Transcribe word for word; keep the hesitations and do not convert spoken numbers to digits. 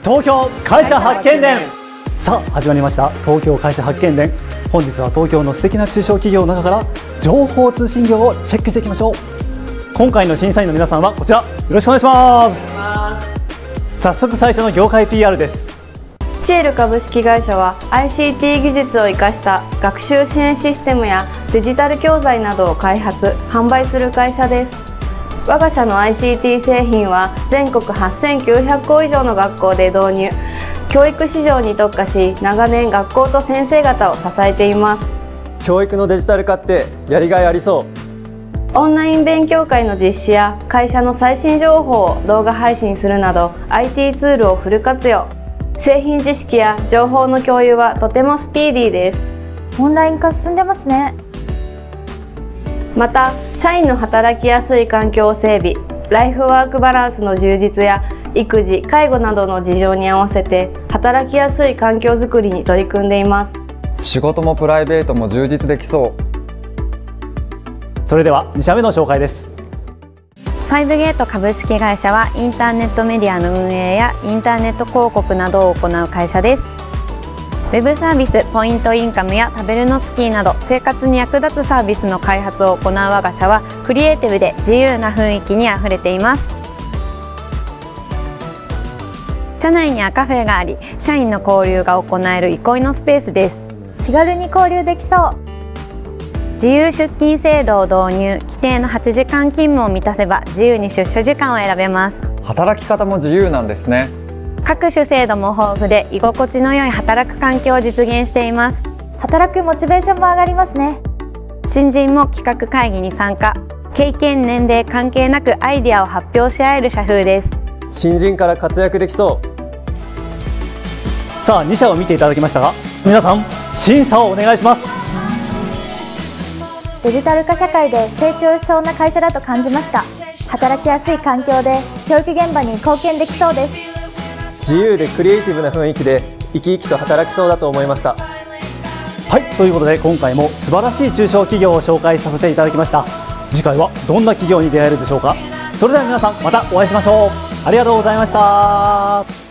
東京会社発見伝。さあ始まりました東京会社発見伝。本日は東京の素敵な中小企業の中から情報通信業をチェックしていきましょう。今回の審査員の皆さんはこちら、よろしくお願いします。早速最初の業界 ピーアール です。 チエル株式会社は アイシーティー 技術を生かした学習支援システムやデジタル教材などを開発・販売する会社です。我が社の アイシーティー 製品は全国はっせんきゅうひゃくこ以上の学校で導入、教育市場に特化し、長年学校と先生方を支えています。 教育のデジタル化ってやりがいありそう。 オンライン勉強会の実施や会社の最新情報を動画配信するなど アイティー ツールをフル活用。製品知識や情報の共有はとてもスピーディーです。 オンライン化進んでますね。 また社員の働きやすい環境整備、ライフワークバランスの充実や育児・介護などの事情に合わせて働きやすい環境づくりに取り組んでいます。 仕事もプライベートも充実できそう。 それではに社目の紹介です。 ファイブゲート株式会社はインターネットメディアの運営やインターネット広告などを行う会社です。ウェブサービス、ポイントインカムや食べるのスキーなど生活に役立つサービスの開発を行う我が社はクリエイティブで自由な雰囲気にあふれています。社内にはカフェがあり、社員の交流が行える憩いのスペースです。 気軽に交流できそう。 自由出勤制度を導入、規定のはちじかん勤務を満たせば自由に出社時間を選べます。 働き方も自由なんですね。 各種制度も豊富で居心地の良い働く環境を実現しています。 働くモチベーションも上がりますね。 新人も企画会議に参加、経験・年齢関係なくアイデアを発表し合える社風です。 新人から活躍できそう。 さあに社を見ていただきましたが、皆さん審査をお願いします。 デジタル化社会で成長しそうな会社だと感じました。働きやすい環境で教育現場に貢献できそうです。 自由でクリエイティブな雰囲気で生き生きと働きそうだと思いました。 はい、ということで今回も素晴らしい中小企業を紹介させていただきました。次回はどんな企業に出会えるでしょうか。それでは皆さんまたお会いしましょう。ありがとうございました。